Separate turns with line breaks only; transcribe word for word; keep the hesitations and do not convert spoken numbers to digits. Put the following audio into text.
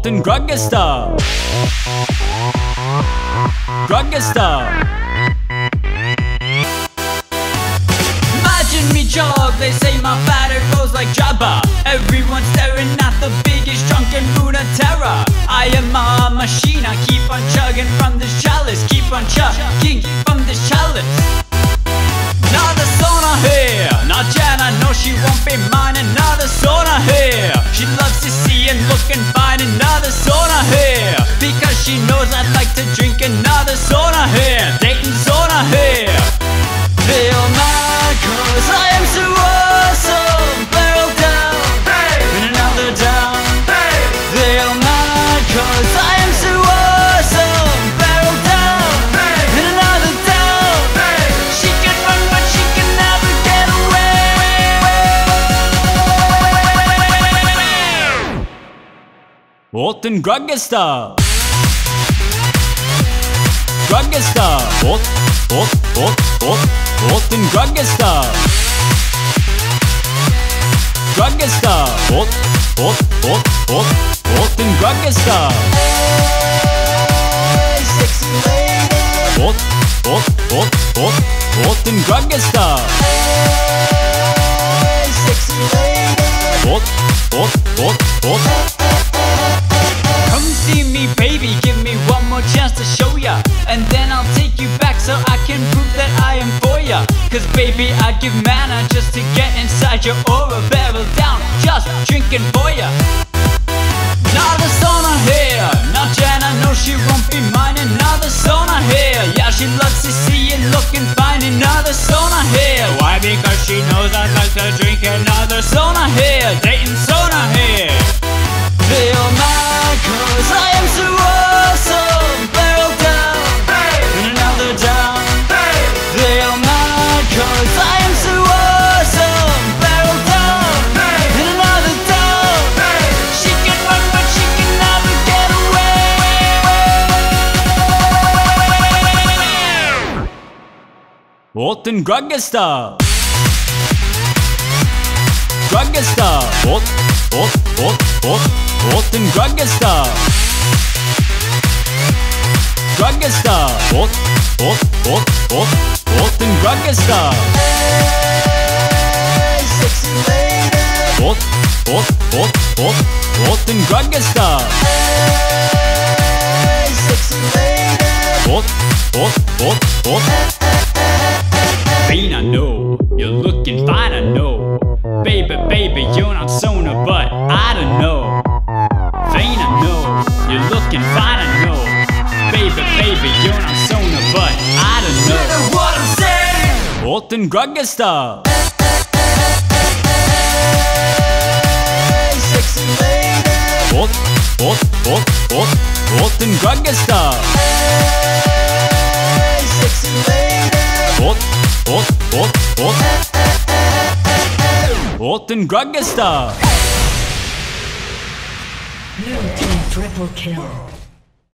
Walton Drugista. Drugista. Imagine me jog, they say my batter goes like Jabba. Everyone's staring at the biggest drunken moon of terror. I am a machine, I keep on chugging from this chalice. Keep on chugging from this chalice. Another sauna here, not Jan, I know she won't be mine. Another sauna here, she loves to see and looking fine. Another sauna here, because she knows I'd like to drink. Another sauna here, Dayton sauna here. Feel mad cause I am so awesome. Barrel down, hey. And another down, hey. Feel mad cause I am so awesome. Barrel down, hey. And another down, hey. She can run but she can never get away. Walton Drugista. Drugista. Walt, Walt, Walt, Walt, Walton Drugista. Drugista. Walt, Walt, Walt, Walt, Walton Drugista. Hey, sexy lady. Walt, Walt, Walt, Walt, Walton Drugista. Hey, sexy lady. Walt, Walt, Walt, Walt. Come see me, baby, give me one more chance to show ya, and then I'll take you back so I can prove that I am for ya. Cause baby, I'd give mana just to get inside your aura. Barrel down, just drinking for ya. Another sauna here, now Jan, I know she won't be mine. Another sauna here, yeah, she loves to see you looking fine. Another sauna here, why? Because she knows I'd like to drink. Another sauna here, Dayton sauna here. Feel mad cause I am so awesome. Barrel down, hey. And another down, hey. Feel mad cause I am so awesome. Barrel down, hey. And another down, hey. She can run but she can never get away. Walton Drugista. Drugista. Walt, Walt, Walt, Walt, Walton Drugista. Drugista. Walt, Walt, Walt, Walt, Walton Drugista. Hey, sexy lady. Walt, Walt, Walt, Walt, Walton Drugista. Hey, sexy lady. Walt, Walt, Walt, Walt. Bean, I know you're looking fine, I know. Baby, baby, you're not sonar, but I don't know. Vain, I know you're looking fine, I know. Baby, baby, you're not sonar, but I don't know. You know what I'm saying? Walton Drugista. Hey, sexy lady. Walt, Walt, Walt, Walt, Walton Drugista. Hey, sexy lady. Walt, Walt, Walt, Walt, Walton Drugista.
Blue team triple kill.